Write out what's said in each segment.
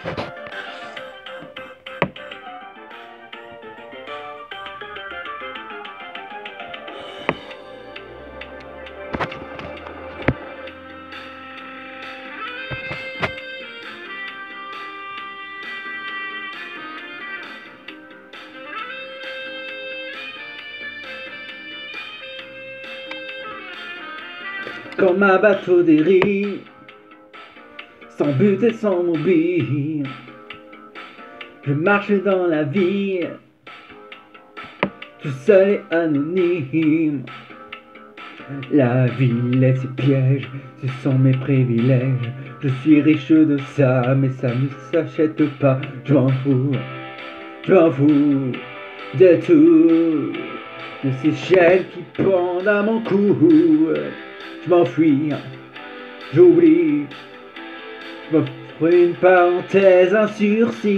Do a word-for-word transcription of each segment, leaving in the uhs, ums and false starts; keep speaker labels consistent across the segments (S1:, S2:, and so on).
S1: Comme un bateau dérive, sans but et sans mobile, je marche dans la vie, tout seul et anonyme. La ville est ses pièges, ce sont mes privilèges. Je suis riche de ça, mais ça ne s'achète pas. Je m'en fous, je m'en fous de tout, de ces chaînes qui pendent à mon cou. Je m'enfuis, j'oublie, je me ferai une parenthèse, un sursis.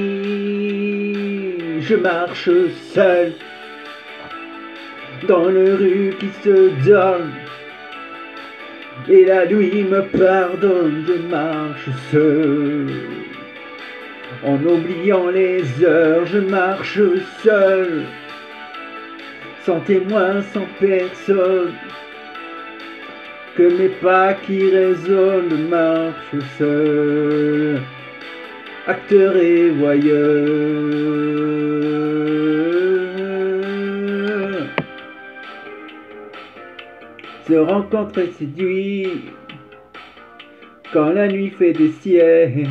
S1: Je marche seul dans les rues qui se donnent, et la nuit me pardonne. Je marche seul, en oubliant les heures. Je marche seul, sans témoin, sans personne, que mes pas qui résonnent. Je marche seul, acteur et voyeur. Se rencontrer séduit quand la nuit fait des siennes.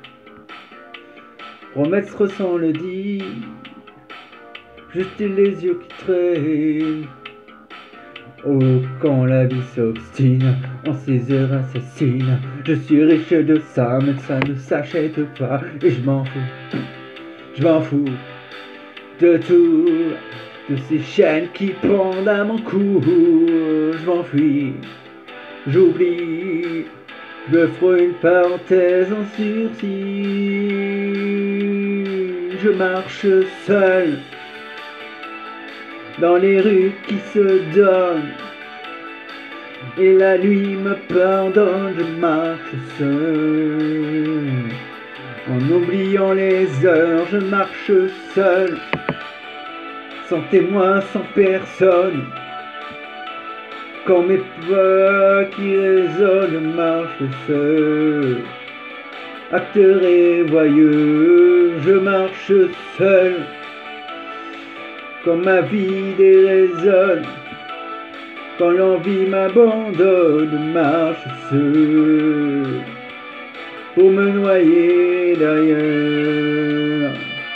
S1: Promesse sans le dit, juste les yeux qui traînent. Oh, quand la vie s'obstine en ces heures assassines. Je suis riche de ça, mais ça ne s'achète pas. Et je m'en fous, je m'en fous de tout, de ces chaînes qui pendent à mon cou. Je m'enfuis, j'oublie, je me ferai une parenthèse en sursis. Je marche seul dans les rues qui se donnent, et la nuit me pardonne. Je marche seul, en oubliant les heures. Je marche seul, sans témoin, sans personne, quand mes pas qui résonnent. Je marche seul, acteur et voyeux. Je marche seul, quand ma vie déraisonne, quand l'envie m'abandonne. Je marche seul, pour me noyer d'ailleurs.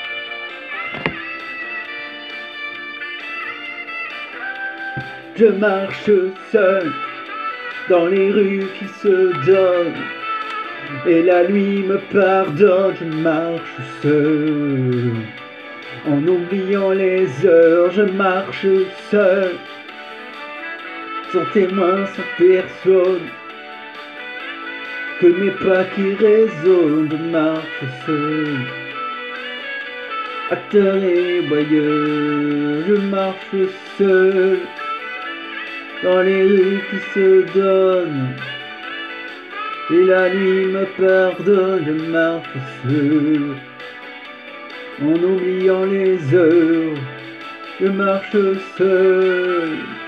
S1: Je marche seul dans les rues qui se donnent, et la nuit me pardonne. Je marche seul, en oubliant les heures. Je marche seul, sans témoin, sans personne, que mes pas qui résonnent. Je marche seul, acteur et voyeur. Je marche seul dans les rues qui se donnent, et la nuit me pardonne. Je marche seul, en oubliant les heures. Je marche seul.